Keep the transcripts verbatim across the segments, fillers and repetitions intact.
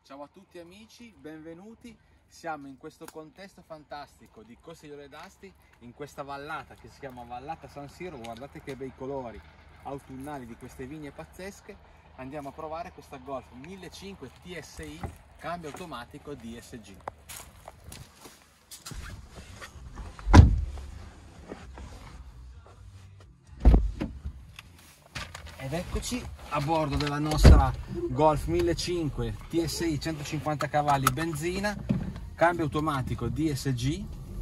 Ciao a tutti amici, benvenuti. Siamo in questo contesto fantastico di Costigliole d'Asti, in questa vallata che si chiama Vallata San Siro. Guardate che bei colori autunnali di queste vigne pazzesche. Andiamo a provare questa Golf millecinquecento T S I cambio automatico D S G. Ed eccoci a bordo della nostra Golf millecinquecento T S I centocinquanta cavalli benzina, cambio automatico D S G.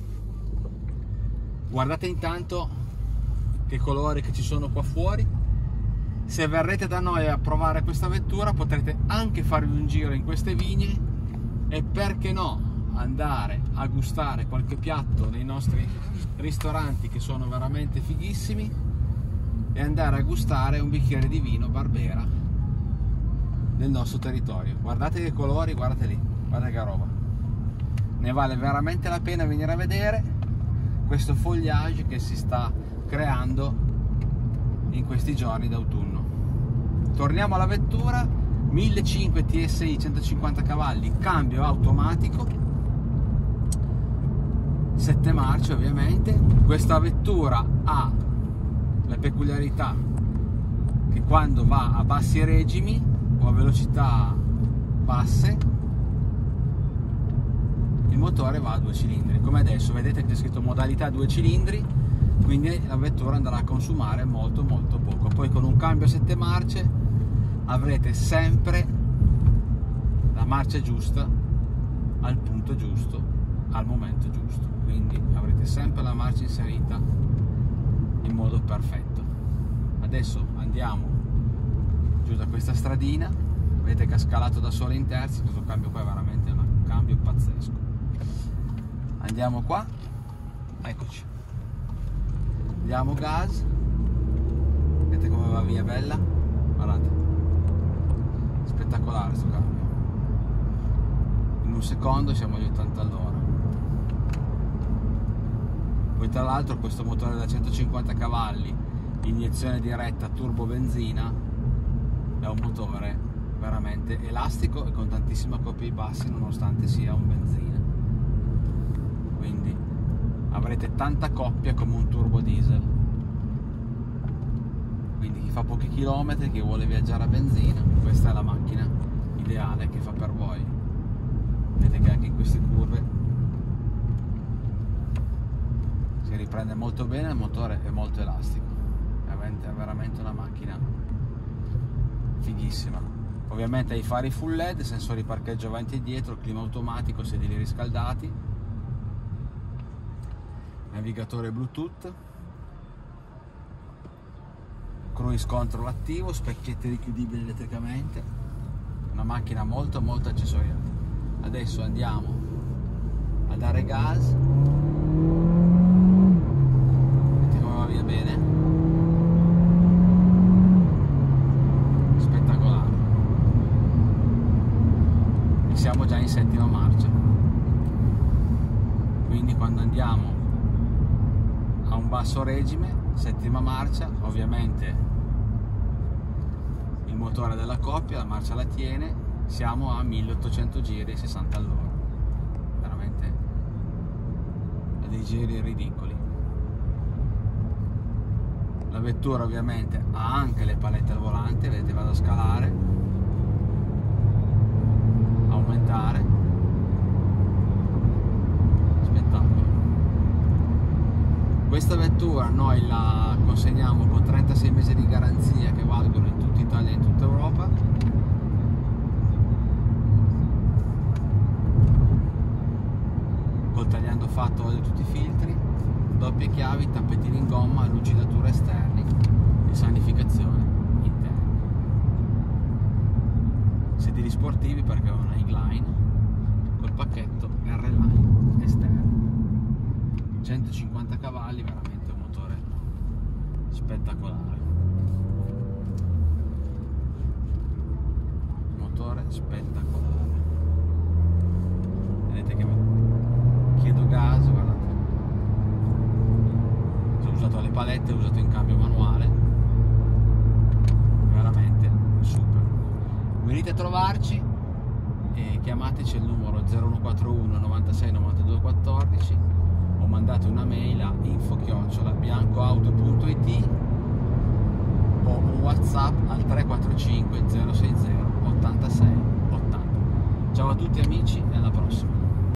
Guardate intanto che colori che ci sono qua fuori. Se verrete da noi a provare questa vettura potrete anche farvi un giro in queste vigne e perché no andare a gustare qualche piatto nei nostri ristoranti che sono veramente fighissimi e andare a gustare un bicchiere di vino Barbera del nostro territorio. Guardate che colori, guardate lì, guardate che roba. Ne vale veramente la pena venire a vedere questo foliage che si sta creando in questi giorni d'autunno. Torniamo alla vettura millecinquecento T S I centocinquanta cavalli, cambio automatico, sette marce ovviamente. Questa vettura ha la peculiarità che quando va a bassi regimi o a velocità basse il motore va a due cilindri, come adesso vedete che c'è scritto modalità due cilindri, quindi la vettura andrà a consumare molto molto poco. Poi con un cambio a sette marce avrete sempre la marcia giusta al punto giusto al momento giusto, quindi avrete sempre la marcia inserita in modo perfetto. Adesso andiamo giù da questa stradina, vedete che ha scalato da solo in terzi. Questo cambio qua è veramente un cambio pazzesco. Andiamo qua, eccoci, diamo gas, vedete come va via bella, guardate, spettacolare questo cambio. In un secondo siamo agli ottanta all'ora. Poi tra l'altro questo motore da centocinquanta cavalli, iniezione diretta turbo benzina, è un motore veramente elastico e con tantissima coppia ai bassi nonostante sia un benzina. Quindi avrete tanta coppia come un turbo diesel. Quindi chi fa pochi chilometri, chi vuole viaggiare a benzina, questa è la macchina ideale che fa per voi. Vedete che anche in queste curve si riprende molto bene, il motore è molto elastico, è veramente una macchina fighissima. Ovviamente ha i fari full L E D, sensori parcheggio avanti e dietro, clima automatico, sedili riscaldati, navigatore Bluetooth, cruise control attivo, specchietti richiudibili elettricamente, una macchina molto molto accessoriata. Adesso andiamo a dare gas. Via bene, spettacolare, e siamo già in settima marcia, quindi quando andiamo a un basso regime, settima marcia, ovviamente il motore della coppia, la marcia la tiene, siamo a milleottocento giri e sessanta all'ora, veramente a dei giri ridicoli. La vettura ovviamente ha anche le palette al volante, vedete, vado a scalare, aumentare, spettacolo. Questa vettura noi la consegniamo con trentasei mesi di garanzia che valgono in tutta Italia e in tutta Europa. Col tagliando fatto olio tutti i filtri, doppie chiavi, tappetini in gomma, lucidatura esterni e sanificazione interna. Sedili sportivi perché ho una Highline col pacchetto R-Line esterno. centocinquanta cavalli, veramente un motore spettacolare. Motore spettacolare. Vedete che chiedo gas, guardate. Ho usato le palette, ho usato in cambio manuale, veramente super. Venite a trovarci e chiamateci al numero zero uno quattro uno novantasei novantadue quattordici o mandate una mail a info chiocciola biancoauto punto it o un WhatsApp al tre quattro cinque zero sei zero ottantasei ottanta. Ciao a tutti amici e alla prossima.